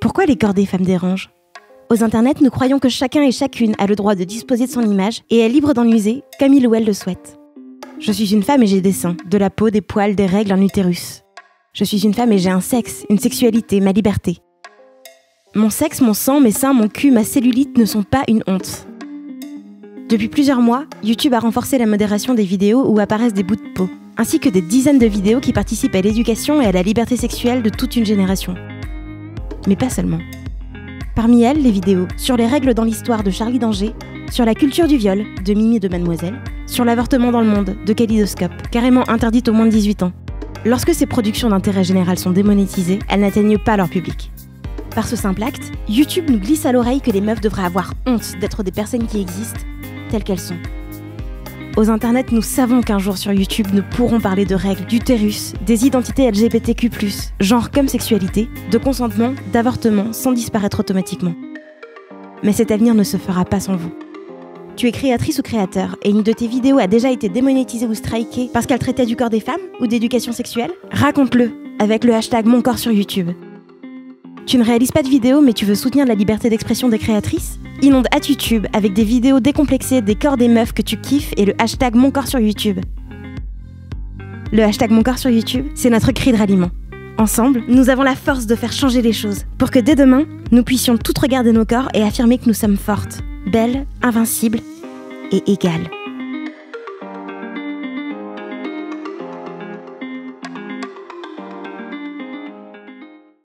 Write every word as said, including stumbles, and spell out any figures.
Pourquoi les corps des femmes dérangent? Aux internets, nous croyons que chacun et chacune a le droit de disposer de son image et est libre d'en user comme il ou elle le souhaite. Je suis une femme et j'ai des seins, de la peau, des poils, des règles, un utérus. Je suis une femme et j'ai un sexe, une sexualité, ma liberté. Mon sexe, mon sang, mes seins, mon cul, ma cellulite ne sont pas une honte. Depuis plusieurs mois, YouTube a renforcé la modération des vidéos où apparaissent des bouts de peau, ainsi que des dizaines de vidéos qui participent à l'éducation et à la liberté sexuelle de toute une génération. Mais pas seulement. Parmi elles, les vidéos sur les règles dans l'histoire de Charlie d'Angers, sur la culture du viol de Mimi de Mademoiselle, sur l'avortement dans le monde de Kaleidoscope, carrément interdite aux moins de dix-huit ans. Lorsque ces productions d'intérêt général sont démonétisées, elles n'atteignent pas leur public. Par ce simple acte, YouTube nous glisse à l'oreille que les meufs devraient avoir honte d'être des personnes qui existent telles qu'elles sont. Aux internets, nous savons qu'un jour sur YouTube, nous pourrons parler de règles, d'utérus, des identités L G B T Q plus, genre comme sexualité, de consentement, d'avortement, sans disparaître automatiquement. Mais cet avenir ne se fera pas sans vous. Tu es créatrice ou créateur et une de tes vidéos a déjà été démonétisée ou strikée parce qu'elle traitait du corps des femmes ou d'éducation sexuelle? Raconte-le avec le hashtag Mon Corps sur YouTube. Tu ne réalises pas de vidéos mais tu veux soutenir la liberté d'expression des créatrices? Inonde YouTube avec des vidéos décomplexées des corps des meufs que tu kiffes et le hashtag Mon Corps sur YouTube. Le hashtag Mon Corps sur YouTube, c'est notre cri de ralliement. Ensemble, nous avons la force de faire changer les choses pour que dès demain, nous puissions toutes regarder nos corps et affirmer que nous sommes fortes, belles, invincibles et égales.